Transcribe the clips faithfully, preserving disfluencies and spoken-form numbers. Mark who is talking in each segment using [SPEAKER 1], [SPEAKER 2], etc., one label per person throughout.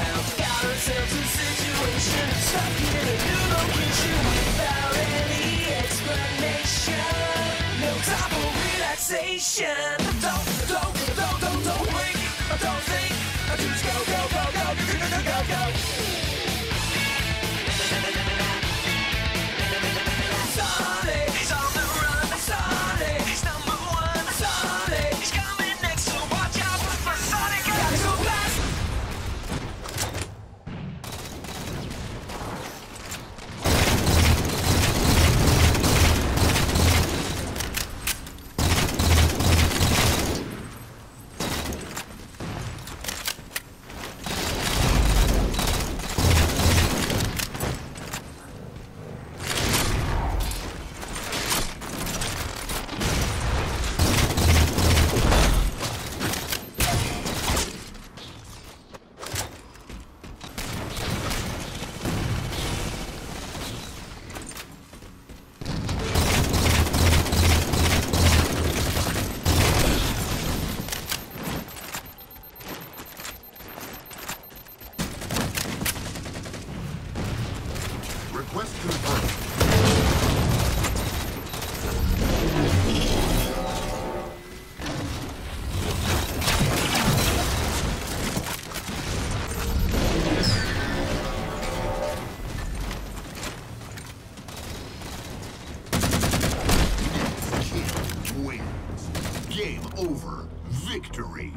[SPEAKER 1] Got ourselves a situation, stuck in a new location without any explanation. No time for relaxation. Don't, don't, don't, don't, don't wait. Don't think. Just go, go, go, go, go, go, go, go. Sonic, he's on the run. Sonic, he's number one. Sonic, he's coming next, so watch out for Sonic. Gotta go fast.
[SPEAKER 2] Request confirmed. Kill wins. Game over. Victory.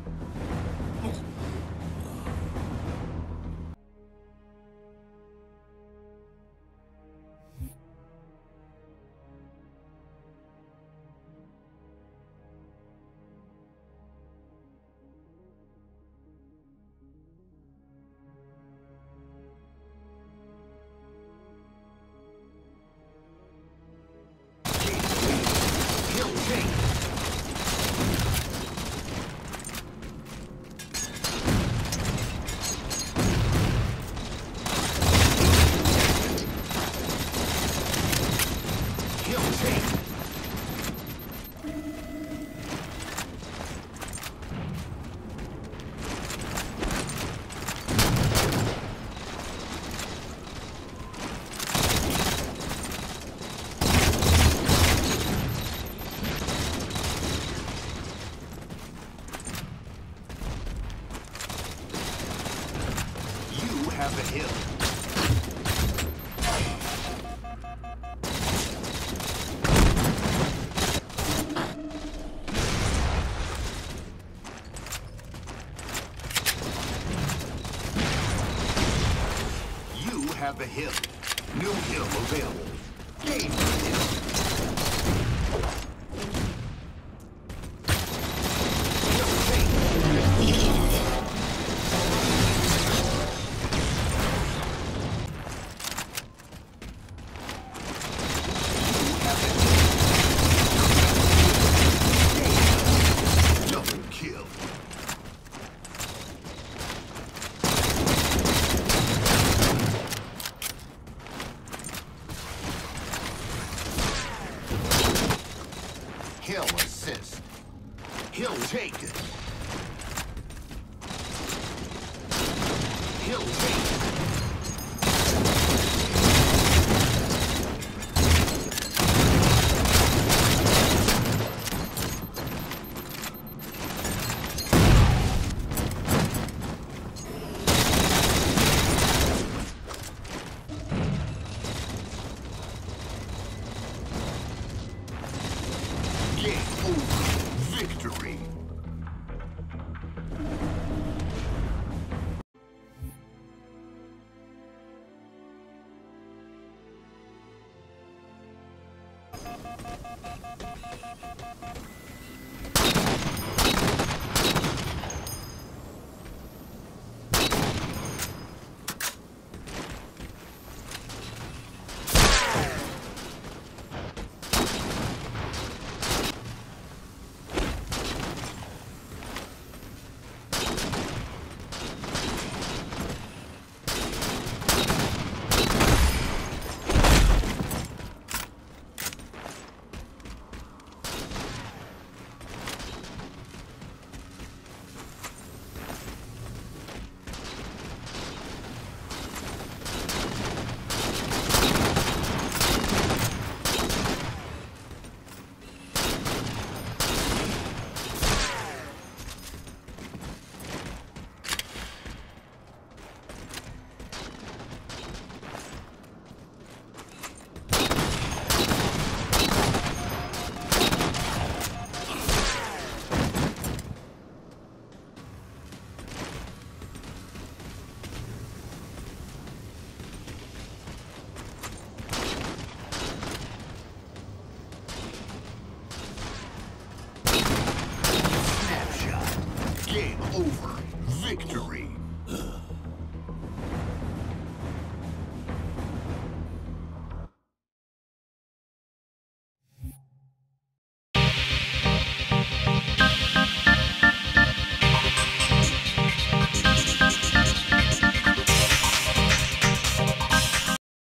[SPEAKER 2] Have the hill. You have the hill. New hill available. Gain the hill. Hill assist. Hill take. Hill take. Game over. Victory. over. Victory.